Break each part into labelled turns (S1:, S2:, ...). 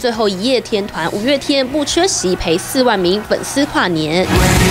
S1: 最后一夜，天团五月天不缺席陪4万名粉丝跨年。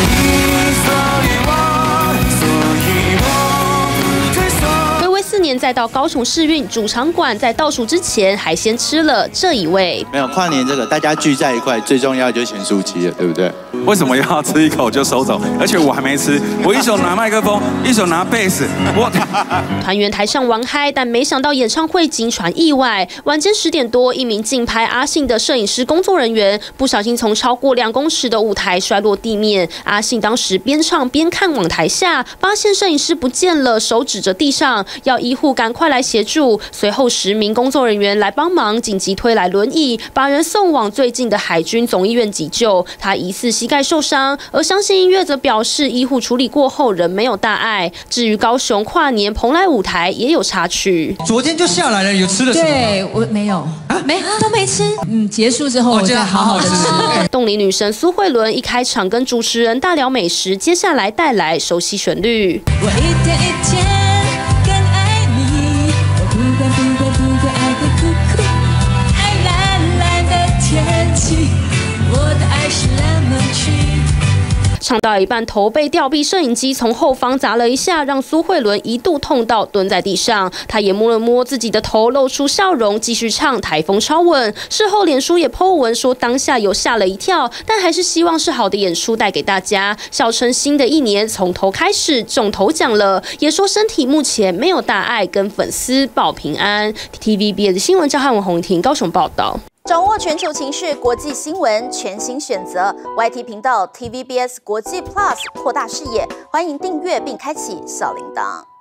S1: 4年再到高雄世运主场馆，在倒数之前还先吃了这一味。
S2: 没有跨年这个，大家聚在一块，最重要就是咸酥鸡了，对不对？
S3: 为什么要吃一口就收走？而且我还没吃，我一手拿麦克风，一手拿贝斯，
S1: 团员台上玩嗨，但没想到演唱会惊传意外。晚间10点多，一名竞拍阿信的摄影师工作人员不小心从超过2公尺的舞台摔落地面。阿信当时边唱边看往台下，发现摄影师不见了，手指着地上，要医护赶快来协助。随后10名工作人员来帮忙，紧急推来轮椅，把人送往最近的海军总医院急救。他疑似膝盖受伤，而相信音乐则表示医护处理过后仍没有大碍。至于高雄跨年蓬莱舞台也有插曲，
S4: 昨天就下来了，有吃了什么？
S5: 对我没有啊，都没吃。结束之后我再好好吃。
S1: 冻龄女神苏慧伦一开场跟主持人大聊美食，接下来带来熟悉旋律。
S5: 我一天一天更爱你，我不管爱的苦苦，爱蓝蓝的天气，我的爱是lemon tree。
S1: 唱到一半，头被吊臂摄影机从后方砸了一下，让苏慧伦一度痛到蹲在地上。她也摸了摸自己的头，露出笑容，继续唱《台风超稳》。事后脸书也 po 文说，当下有吓了一跳，但还是希望是好的演出带给大家。笑称新的一年从头开始，中头奖了，也说身体目前没有大碍，跟粉丝报平安。TVBS 的新闻赵汉文、洪婷高雄报道。
S6: 掌握全球情势、国际新闻，全新选择 YT 频道 TVBS 国际 Plus， 扩大视野。欢迎订阅并开启小铃铛。